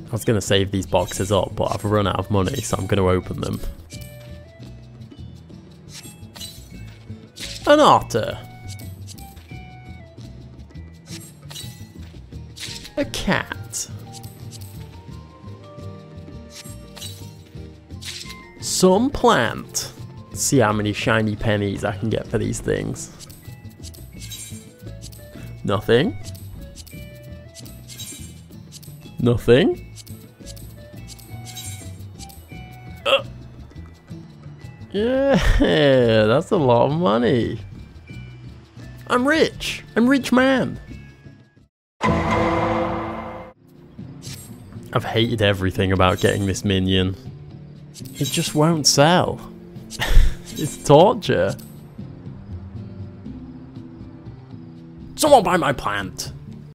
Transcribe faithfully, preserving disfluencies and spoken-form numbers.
I was going to save these boxes up, but I've run out of money, so I'm going to open them. An otter. A cat. Some plant. Let's see how many shiny pennies I can get for these things. Nothing. Nothing. Uh. Yeah, that's a lot of money. I'm rich. I'm rich man. I've hated everything about getting this minion. It just won't sell. It's torture. Someone buy my plant.